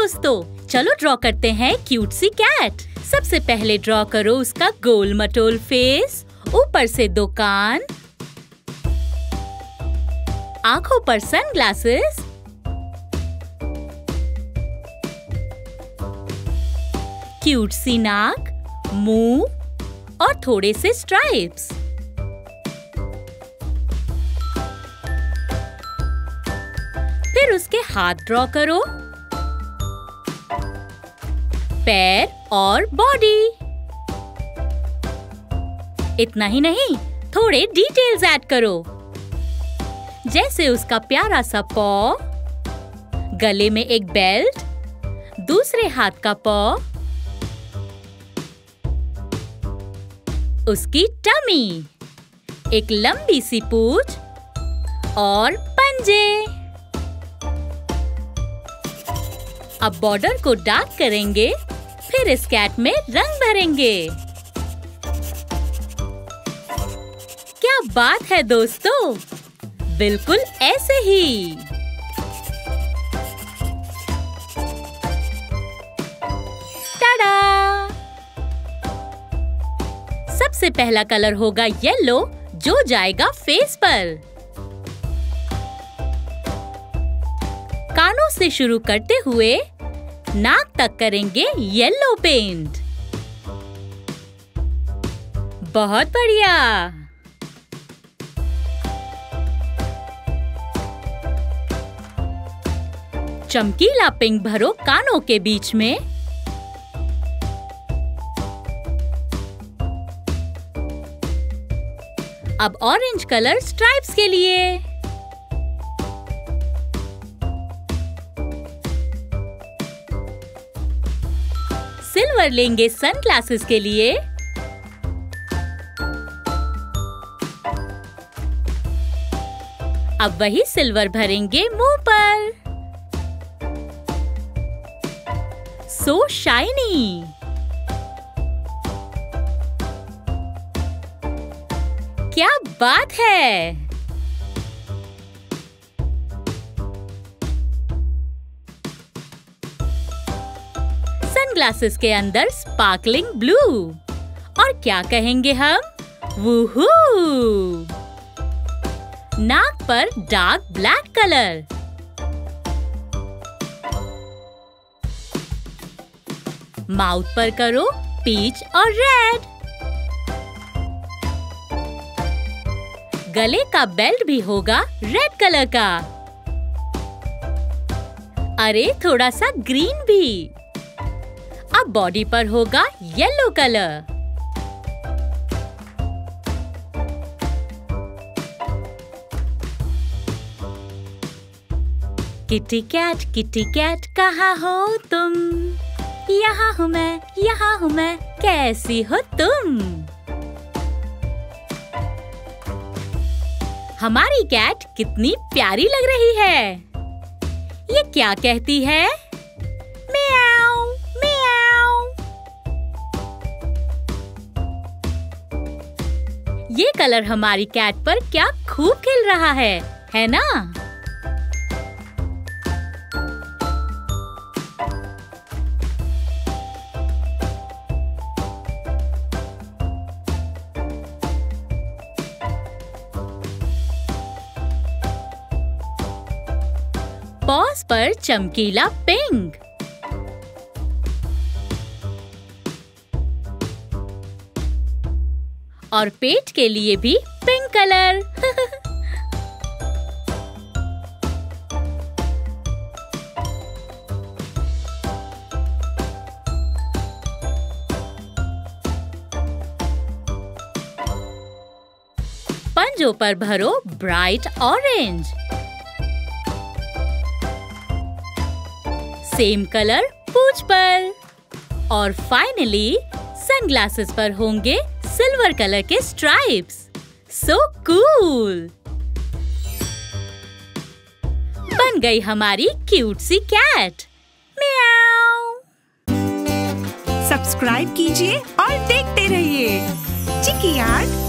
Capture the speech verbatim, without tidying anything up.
दोस्तों, चलो ड्रॉ करते हैं क्यूट सी कैट। सबसे पहले ड्रॉ करो उसका गोल मटोल फेस, ऊपर से दो कान, आंखों पर सनग्लासेस, क्यूट सी नाक, मुंह और थोड़े से स्ट्राइप्स। फिर उसके हाथ ड्रॉ करो, पैर और बॉडी। इतना ही नहीं, थोड़े डिटेल्स ऐड करो, जैसे उसका प्यारा सा पॉ, गले में एक बेल्ट, दूसरे हाथ का पॉ, उसकी टमी, एक लंबी सी पूंछ और पंजे। अब बॉर्डर को डार्क करेंगे, फिर इस कैट में रंग भरेंगे। क्या बात है दोस्तों, बिल्कुल ऐसे ही। टाडा! सबसे पहला कलर होगा येलो, जो जाएगा फेस पर। कानों से शुरू करते हुए नाक तक करेंगे येलो पेंट। बहुत बढ़िया। चमकीला पिंक भरो कानों के बीच में। अब ऑरेंज कलर स्ट्राइप्स के लिए। सिल्वर लेंगे सनग्लासेस के लिए। अब वही सिल्वर भरेंगे मुंह पर। So shiny. क्या बात है। सनग्लासेस के अंदर स्पार्कलिंग ब्लू। और क्या कहेंगे हम? वूहू! नाक पर डार्क ब्लैक कलर। माउथ पर करो पीच और रेड। गले का बेल्ट भी होगा रेड कलर का। अरे थोड़ा सा ग्रीन भी। अब बॉडी पर होगा yellow colour. Kitty cat kitty cat कहाँ हो तुम? यहाँ हूँ मैं, यहाँ हूँ मैं, कैसी हो तुम? हमारी कैट कितनी प्यारी लग रही है। ये क्या कहती है? म्याऊ, म्याऊ। ये कलर हमारी कैट पर क्या खूब खिल रहा है, है ना? पॉज पर चमकीला पिंक। और पेट के लिए भी पिंक कलर। पंजों पर भरो ब्राइट ऑरेंज। सेम कलर पूंछ पर। और फाइनली सनग्लासेस पर होंगे सिल्वर कलर के स्ट्राइप्स। So cool! बन गई हमारी क्यूट सी कैट। म्याऊ। सब्सक्राइब कीजिए और देखते रहिए चिकी आर्ट।